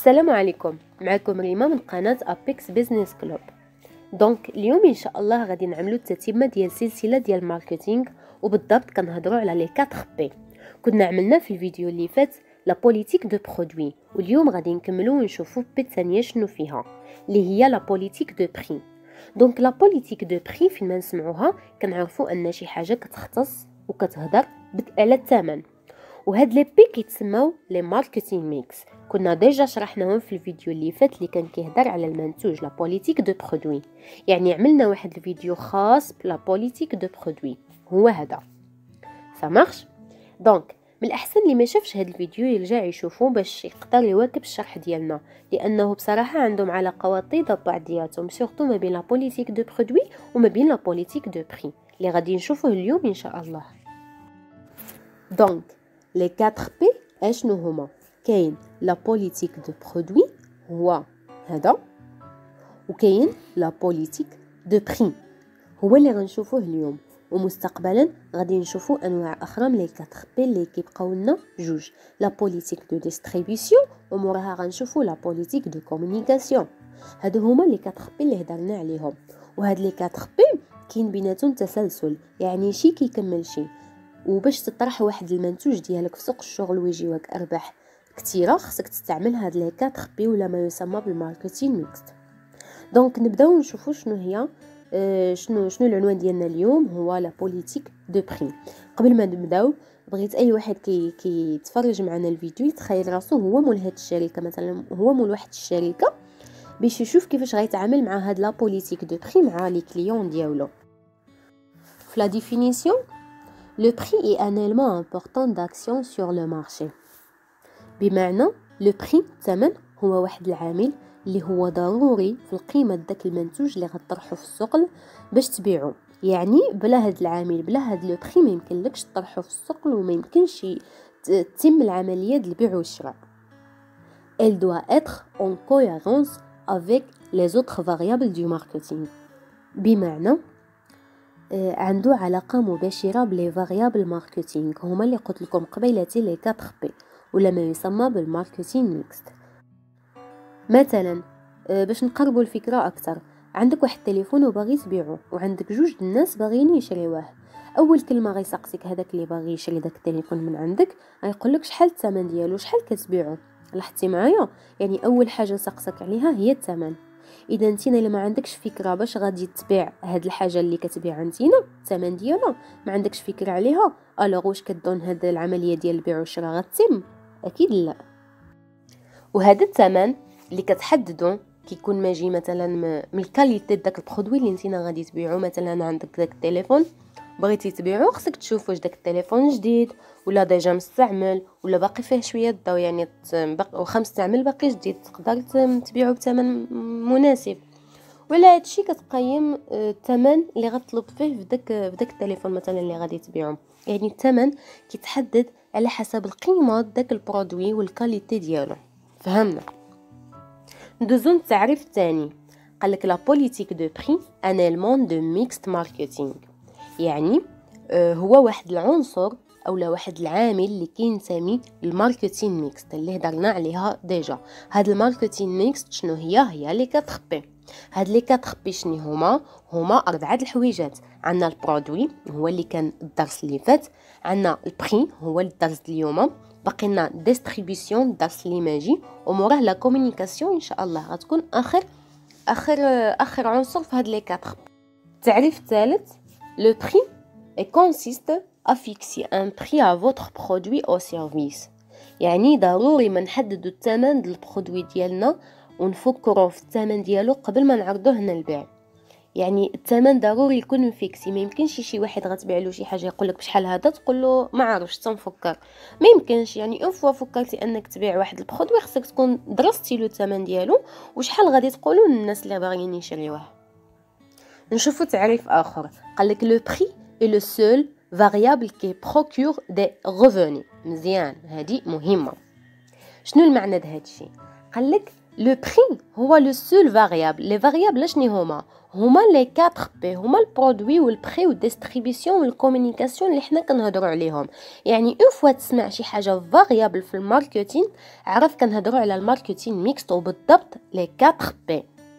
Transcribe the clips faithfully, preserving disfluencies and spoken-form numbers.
السلام عليكم، معكم ريما من قناة أبيكس بيزنس كلوب. دونك اليوم ان شاء الله غادي نعملو التتمه ديال سلسله ديال الماركتينغ، وبالضبط كنهضروا على لي أربعة بي. كنا عملنا في الفيديو اللي فات لا بوليتيك دو برودوي، واليوم غادي نكملوا ونشوفوا بي الثانيه شنو فيها اللي هي لا بوليتيك دو بري. دونك لا بوليتيك دو بري فين ما نسمعوها كنعرفوا ان شي حاجه كتختص وكتهضر على الثمن، وهاد لي بي كيتسموا لي ماركتينغ ميكس. كنا ديجا شرحناهم في الفيديو اللي فات اللي كان كيهضر على المنتوج لا بوليتيك دو برودوي، يعني عملنا واحد الفيديو خاص بلا بوليتيك دو برودوي هو هذا سا مارش. دونك من الاحسن اللي ما شافش هاد الفيديو يرجع يشوفوه باش يقدر يواكب الشرح ديالنا، لانه بصراحه عندهم علاقه وطيده ببعضياتهم، سورتو ما بين لا بوليتيك دو برودوي وما بين لا بوليتيك دو بري اللي غادي نشوفوه اليوم ان شاء الله. دونك لي أربعة بي اشنو هما؟ كاين لا بوليتيك دو برودوي هو هذا، وكاين لا بوليتيك دو بري هو اللي غنشوفوه اليوم، ومستقبلا غادي نشوفوا انواع اخرى من لي أربعة بي اللي كيبقاو لنا جوج، لا بوليتيك دو ديستريبيسيون وموراها غنشوفوا لا بوليتيك دو كومونيكاسيون. هادو هما لي أربعة بي اللي هضرنا عليهم، وهاد لي أربعة بي كاين بيناتهم تسلسل، يعني شي كيكمل شي. وباش تطرح واحد المنتوج ديالك في سوق الشغل ويجيوك ارباح كثيره خصك تستعمل هاد لي أربعة بي ولا ما يسمى بالماركتينغ ميكس. دونك نبداو نشوفوا شنو هي آه شنو شنو العنوان ديالنا اليوم هو لا بوليتيك دو بري. قبل ما نبداو بغيت اي واحد كي كيتفرج معنا الفيديو يتخيل راسو هو مول هاد الشركه، مثلا هو مول واحد الشركه، باش يشوف كيفاش غيتعامل مع هاد لا بوليتيك دو بري مع لي كليون ديالو. في لا ديفينيسيون le prix est un élément important d'action sur le marché. بمعنى le prix الثمن هو واحد العامل اللي هو ضروري في القيمه داك المنتوج اللي غطرحه في السوق باش تبيعه. يعني بلا هاد العامل بلا هاد لو بري ما يمكنلكش تطرحه في السوق وما يمكنش تتم العمليه ديال البيع والشراء. Elle doit être en cohérence avec les autres variables du marketing. بمعنى عنده علاقه مباشره بلي فاريابل ماركتينغ هما اللي قلت لكم قبيلتي لي أربعة بي ولا ما يسمى بالماركتينغ ميكس. مثلا باش نقربوا الفكره اكثر، عندك واحد التليفون وباغي تبيعه، وعندك جوج الناس باغيين يشريوه. اول كلمه غيسقسيك هذاك اللي باغي يشري داك التليفون من عندك غيقول لك شحال الثمن ديالو، شحال كتبيعه. لاحظتي معايا؟ يعني اول حاجه سقسك عليها هي الثمن. اذا نتينا الا ما عندكش فكره باش غادي تبيع هاد الحاجه اللي كتبيع نتينا الثمن ديالها ما عندكش فكره عليها، الوغ واش كدون هاد العمليه ديال البيع والشراء غتتم؟ اكيد لا. وهذا الثمن اللي كتحددو كيكون ماجي مثلا من الكاليتي داك البرودوي اللي نتينا غادي تبيعو. مثلا عندك داك التليفون بغيتي تبيعو، خصك تشوف واش داك التليفون جديد ولا ديجا مستعمل ولا باقي فيه شويه الضو، يعني واخا مستعمل باقي جديد تقدر تبيعو بثمن مناسب. ولا هادشي كتقيم الثمن اللي غتطلب فيه في داك في داك التليفون مثلا اللي غادي تبيعو. يعني الثمن كيتحدد على حسب القيمه داك البرودوي والكاليتي ديالو. فهمنا؟ ندوزو التعريف الثاني. قالك لا بوليتيك دو بري ان élément دو ميكست ماركتينغ، يعني هو واحد العنصر اولا واحد العامل اللي كينتمي للماركتينغ ميكس اللي هضرنا عليها ديجا. هاد الماركتينغ ميكس شنو هي؟ هي لي أربعة بي. هاد لي أربعة بي شنو هما؟ هما اربعه الحويجات. عندنا البرودوي هو اللي كان الدرس اللي فات، عندنا البري هو الدرس اليوم، باقي لنا ديستريبيسيون الدرس اللي ماجي، وموراه لا كومونيكاسيون ان شاء الله غتكون اخر اخر اخر عنصر في هاد لي أربعة. التعريف الثالث لو بري et consiste à fixer un prix à votre produit ou service. يعني ضروري ما نحددوا الثمن ديال البرودوي ديالنا ونفكروا في الثمن ديالو قبل ما نعرضوه هنا للبيع. يعني الثمن ضروري يكون مفيكسي، ما يمكنش شي واحد غتبيع له شي حاجه يقول لك بشحال هذا تقول له ما عارفش تنفكر، ما يمكنش. يعني اون فوا فكرتي انك تبيع واحد البرودوي خصك تكون درستي له الثمن ديالو وشحال غادي تقولوا للناس اللي باغيين يشريوه. نشوفوا تعريف اخر. قال لك لو بري est le seul variable qui procure des revenus. مزيان، هذه مهمه. شنو المعنى د هذا الشيء؟ قال لك لو بري هو لو سول فاريابل. لي فاريابل شنو هما؟ هما لي أربعة بي، هما البرودوي والبري والديستريبيسيون والكومونيكاسيون اللي حنا كنهضروا عليهم. يعني اون فوا تسمع شي حاجه فاريابل في الماركتين، عرف كنهضروا على الماركتين ميكست، وبالضبط لي أربعة بي.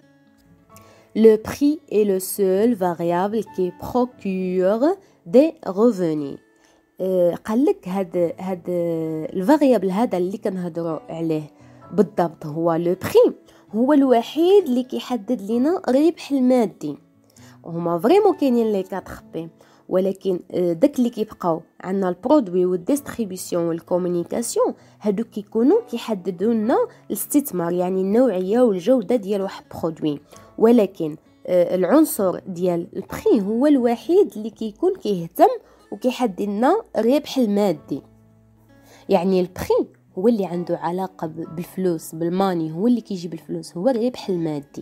Le prix est le seul variable qui procure des revenus. أه قال لك هاد هاد الفاريابل هذا اللي كنهضروا عليه بالضبط هو لو بري، هو الوحيد اللي كيحدد لنا الربح المادي. هما فريمون كاينين لي أربعة بي، ولكن داك اللي كيبقاو عندنا البرودوي والديستريبيسيون والكومونيكاسيون، هادو كيكونوا كيحددوا لنا الاستثمار، يعني النوعيه والجوده ديال واحد برودوي. ولكن العنصر ديال البري هو الوحيد اللي كيكون كيهتم وكيحدد لنا الربح المادي. يعني البري هو اللي عنده علاقه بالفلوس، بالماني، هو اللي كيجيب الفلوس، هو الربح المادي.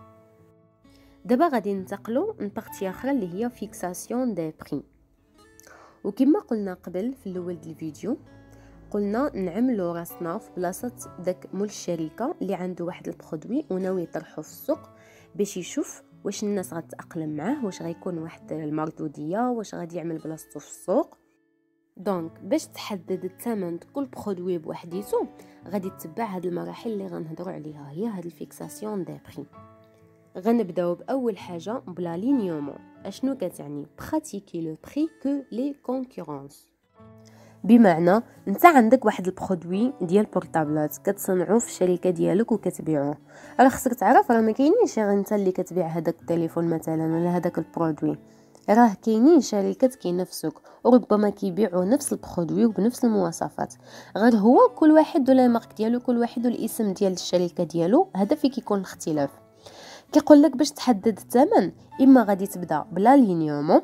دابا غادي ننتقلوا لبارتي اخرى اللي هي فيكساسيون دي بري. وكما قلنا قبل في الاول ديال الفيديو، قلنا نعملوا راسنا في بلاصه داك مول الشركه اللي عنده واحد البرودوي وناوي يطرحه في السوق، باش يشوف واش الناس غتتاقلم معاه، واش غيكون واحد المردوديه، واش غادي يعمل بلاصتو في السوق. دونك باش تحدد الثمن كل برودوي بوحديتو، غادي تتبع هاد المراحل اللي غنهضروا عليها، هي هاد الفيكساسيون دي بري. غنبداو باول حاجه بلا لينيومون. اشنو كتعني؟ براتيكي لو بري كو لي كونكورونس. بمعنى انت عندك واحد البرودوي ديال بورطابلات كتصنعوه في الشركه ديالك وكتبيعوه، راه خصك تعرف راه ما كاينينش غير انت اللي كتبيع هذاك التليفون مثلا ولا هذاك البرودوي، راه كاينين شركات كينافسوك وربما كيبيعوا نفس البرودوي وبنفس المواصفات، غير هو كل واحد ولا مارك ديالو، كل واحد والاسم ديال الشركه ديالو، هذا فين كيكون الاختلاف. كيقول لك باش تحدد الثمن، اما غادي تبدا بلا لينيومون،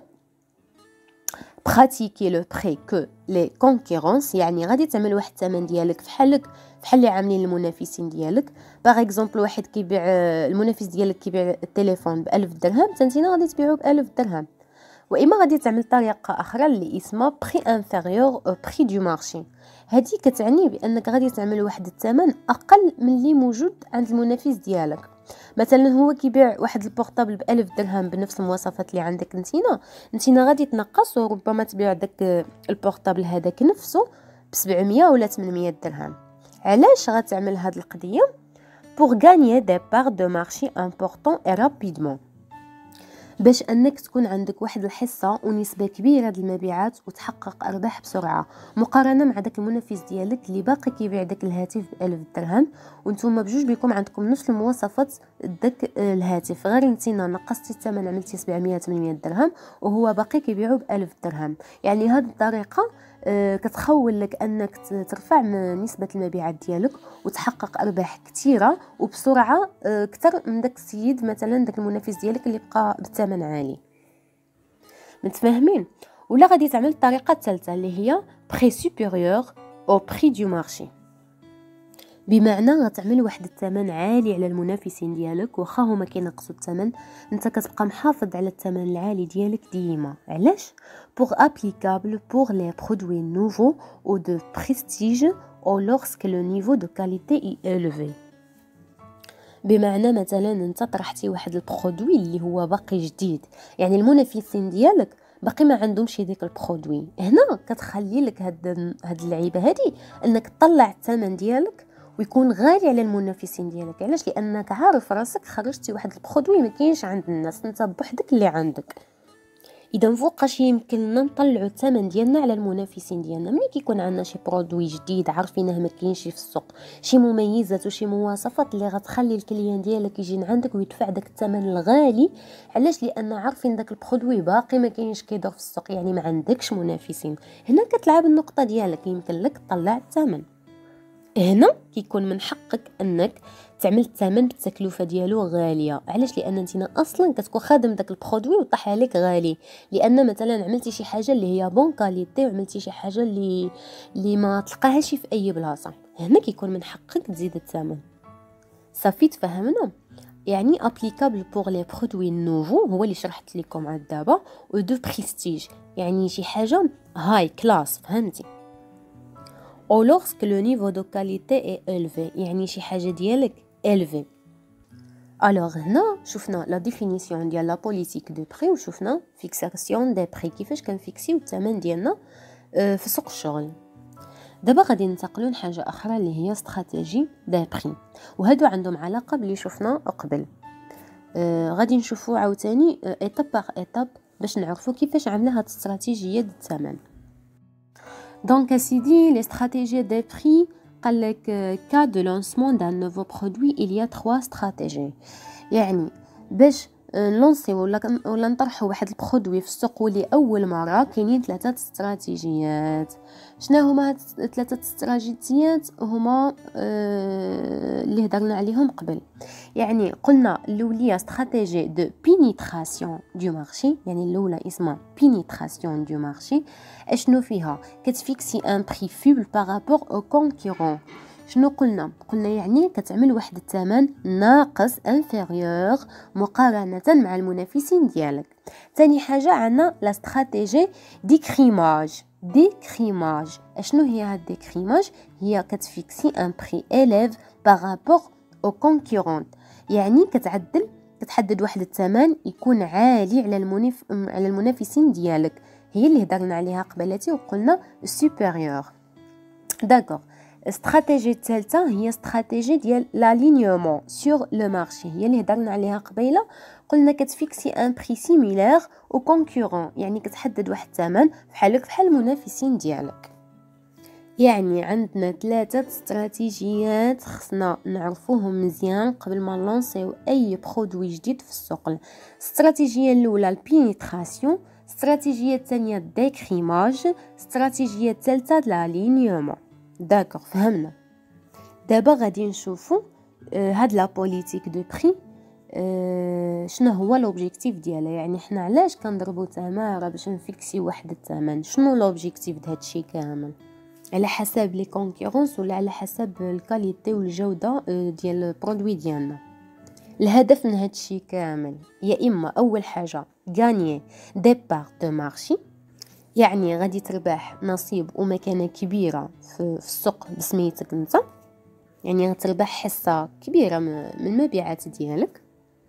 براتيكي لو بري كو لي كونكورونس، يعني غادي تعمل واحد الثمن ديالك فحالك فحال اللي عاملين المنافسين ديالك. باغ اكزومبل واحد كيبيع، المنافس ديالك كيبيع التليفون ب ألف درهم، تنتينا غادي تبيعو ب ألف درهم. واما غادي تعمل طريقه اخرى اللي اسمها بري انفيريور او بري دو مارشي، هذه كتعني بانك غادي تعمل واحد الثمن اقل من اللي موجود عند المنافس ديالك. مثلا هو كيبيع واحد البورطابل ب ألف درهم بنفس المواصفات اللي عندك نتينا، نتينا غادي تنقص وربما تبيع داك البورطابل هذاك نفسه ب سبعمية ولا ثمنمية درهم. علاش غتعمل هاد القضيه؟ pour gagner des parts de marché importants et rapidement، باش انك تكون عندك واحد الحصه ونسبه كبيره ديال المبيعات وتحقق ارباح بسرعه، مقارنه مع داك المنافس ديالك اللي باقي كيبيع داك الهاتف ب ألف درهم، وانتم بجوج بكم عندكم نفس المواصفات داك الهاتف، غير انتينا نقصتي الثمن عملتي سبعمية ثمانمية درهم وهو باقي كيبيعو ب ألف درهم. يعني هذه الطريقه كتخول لك انك ترفع من نسبه المبيعات ديالك وتحقق ارباح كثيره وبسرعه اكثر من داك السيد مثلا داك المنافس ديالك اللي بقى بالثمن عالي. متفاهمين؟ ولا غادي تعمل الطريقه الثالثه اللي هي بري سوبيريور او بري دو مارشي، بمعنى غتعمل واحد الثمن عالي على المنافسين ديالك، واخا هما كينقصوا الثمن انت كتبقى محافظ على الثمن العالي ديالك ديما. علاش؟ pour applicable pour les produits nouveaux ou de prestige ou lorsque le niveau de qualité est élevé. بمعنى مثلا انت طرحتي واحد البرودوي اللي هو باقي جديد، يعني المنافسين ديالك باقي ما عندهمش ديك البرودوي، هنا كتخلي لك هاد هاد اللعيبه هادي انك تطلع الثمن ديالك ويكون غالي على المنافسين ديالك. علاش؟ لانك عارف راسك خرجتي واحد البرودوي ما كاينش عند الناس، انت بوحدك اللي عندك. اذا فوقاش يمكن لنا نطلعوا الثمن ديالنا على المنافسين ديالنا ملي كيكون عندنا شي برودوي جديد عارفينه ما كاينش في السوق، شي مميزات وشي مواصفات اللي غتخلي الكليان ديالك يجي عندك ويدفع داك الثمن الغالي. علاش؟ لان عارفين داك البرودوي باقي ما كاينش كيدور في السوق، يعني ما عندكش منافسين. هنا كتلعب النقطه ديالك، يمكن لك تطلع الثمن. هنا كيكون من حقك انك تعمل الثمن بالتكلفه ديالو غاليه. علاش؟ لان انت اصلا كتكون خادم داك البرودوي وطاح عليك غالي، لان مثلا عملتي شي حاجه اللي هي بون كاليتي وعملتي شي حاجه اللي اللي ما تلقاهاش في اي بلاصه، هنا كيكون من حقك تزيد الثمن. صافي تفهمنا؟ يعني ابليكابل بور لي برودوي نوفو هو اللي شرحت لكم عاد دابا، و دو بريستيج يعني شي حاجه هاي كلاس، فهمتي؟ او lorsque le niveau de qualité est élevé يعني شي حاجه ديالك élevé. Alors هنا شفنا لا ديفينيسيون ديال لا بوليتيك دو بري وشفنا فيكساسيون دي بري كيفاش كنفيكسيو الثمن ديالنا في سوق الشغل. دابا غادي ننتقلوا لحاجه اخرى اللي هي استراتيجي دي بري، وهادو عندهم علاقه باللي شفنا قبل. آه غادي نشوفوا عاوتاني ايتاب باغ ايتاب باش نعرفوا كيفاش عامله هاد الاستراتيجيه ديال الثمن. دونك اسيدي لي استراتيجي دي بري قال لك كا دو لانسمون دان نوفو برودوي il y a trois stratégies. يعني باش نلونسي ولا ولا نطرحوا واحد البرودوي في السوق ولي اول مره كاينين ثلاثه استراتيجيات. شنو هما ثلاثه استراتيجيات؟ هما آه اللي هضرنا عليهم قبل. يعني قلنا الاوليه استراتيجي دو بينيتراسيون دو مارشي، يعني الاولى اسمها بينيتراسيون دو مارشي. اشنو فيها؟ كتفيكسي ان بري فيبل بارابور او كونكورون. شنو قلنا؟ قلنا يعني كتعمل واحد الثمن ناقص انفيريور مقارنه مع المنافسين ديالك. ثاني حاجه عندنا لا استراتيجي ديكريماج. ديكريماج اشنو هي هاد ديكريماج؟ هي كتفيكسي ان بري اليف بارابور او كونكورون، يعني كتعدل كتحدد واحد الثمن يكون عالي على المنف... على المنافسين ديالك. هي اللي هضرنا عليها قبلاتي وقلنا سوبيريور. داكوغ. استراتيجي الثالثه هي استراتيجي ديال لالينيومون سور لو مارشي، هي اللي هضرنا عليها قبيله. قلنا كتفيكسي ان بري سيميلير او كونكورون، يعني كتحدد واحد الثمن بحالك بحال المنافسين ديالك. يعني عندنا ثلاثه استراتيجيات خصنا نعرفوهم مزيان قبل ما نلونسيو اي برودوي جديد في السوق. الاستراتيجيه الاولى البينيتراسيون، الاستراتيجيه الثانيه ديكريماج، الاستراتيجيه الثالثه لالينيومون. داكوغ فهمنا. دابا غادي نشوفوا آه هاد لا بوليتيك دو بري آه شنو هو لوبجيكتيف ديالها. يعني حنا علاش كنضربوا تماره باش نفيكسي واحد الثمن؟ شنو لوبجيكتيف د هادشي كامل؟ على حسب لي كونكورونس ولا على حسب الكاليتي والجوده آه ديال البرودوي ديالنا؟ الهدف من هادشي كامل يا اما اول حاجه غانيي دي بار دو مارشي، يعني غادي تربح نصيب ومكانه كبيره في السوق بسميتك انت، يعني غتربح حصه كبيره من المبيعات ديالك.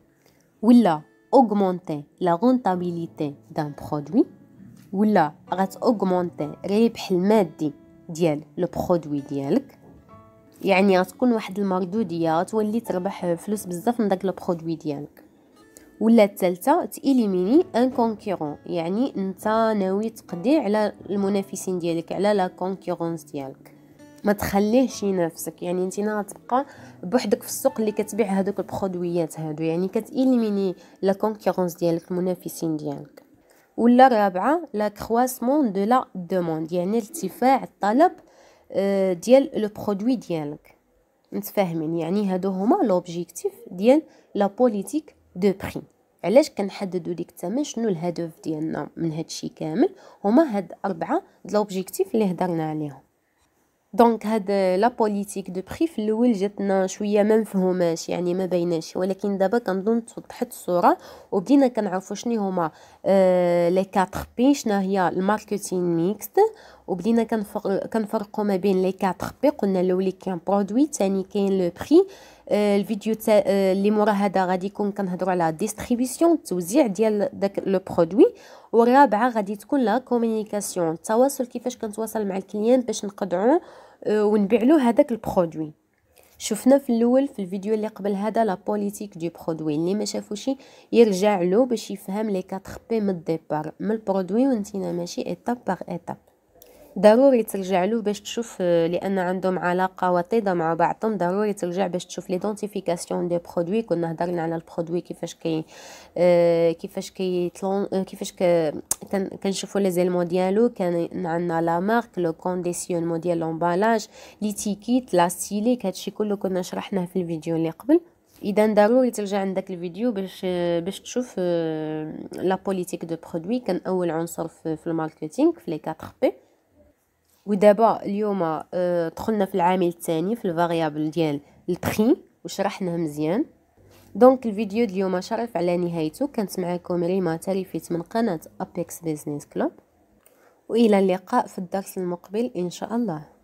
ولا اوغمونتي لا رونطابيليتي دان برودوي، ولا غتاوغمونتي الربح المادي ديال لو برودوي ديالك، يعني غتكون واحد المردوديه غتولي تربح فلوس بزاف من داك لو برودوي ديالك. ولا الثالثه تيليميني ان كونكورون، يعني انت ناوي تقضي على المنافسين ديالك، على لا كونكورونس ديالك، ما تخليهش ينافسك. يعني انت غتبقى بوحدك في السوق اللي كتبيع هذوك البرودويات هادو، يعني كتيليميني لا كونكورونس ديالك، المنافسين ديالك. ولا الرابعه لا كرواسمون دو لا دوموند، يعني ارتفاع الطلب ديال لو برودوي ديالك. متفاهمين؟ يعني هادو هما لوبجيكتيف ديال لا بوليتيك دو بري. علاش كنحددوا ديك الثمن؟ شنو الهدف ديالنا من هادشي كامل؟ هما هاد اربعه د لوبجيكتيف اللي هضرنا عليهم. دونك هاد لا بوليتيك دو بري في الاول جاتنا شويه ما مفهوماش، يعني ما بايناش، ولكن دابا كنظن توضحت الصوره وبدينا كنعرفوا شنو هما آه لي أربعة بي، شنو هي الماركتين ميكست، وبدينا كنفرق كنفرقوا ما بين لي أربعة بي. قلنا الاولي كاين برودوي، ثاني كاين لو بري. آه الفيديو آه اللي مورا هذا غادي يكون كنهضروا على ديستريبيسيون، التوزيع ديال داك لو برودوي. والرابعه غادي تكون لا كومونيكاسيون، التواصل، كيفاش كنتواصل مع الكليان باش نقدعوا ونبيع له هذاك البرودوي. شفنا في الاول في الفيديو اللي قبل هذا لا بوليتيك دو برودوي، اللي ما شافوش يرجع له باش يفهم لي أربعة بي من الديبار، من البرودوي وانتينا ماشي ايتاب باغ ايتاب. ضروري ترجع له باش تشوف، لان عندهم علاقه وطيده مع بعضهم. ضروري ترجع باش تشوف ليدونتيفيكاسيون دي برودوي. كنا هضرنا على البرودوي كيفاش كي آه كيفاش كي آه كيفاش كنشوفوا لي زيلمون ديالو. كان عندنا لا مارك، لو كونديسيونمون ديال لومبالاج، لي تيكيت، لا ستيليك، هادشي كله كنا شرحناه في الفيديو اللي قبل. اذا ضروري ترجع عندك الفيديو باش باش تشوف لا بوليتيك دو برودوي. كان اول عنصر في, في الماركتينغ في لي أربعة بي. ودابا اليوم اه دخلنا في العامل الثاني في الفاريابل ديال البري وشرحناه مزيان. دونك الفيديو ديال اليوم شرف على نهايته. كانت معكم ريما تريفيت من قناه أبيكس بيزنس كلوب، والى اللقاء في الدرس المقبل ان شاء الله.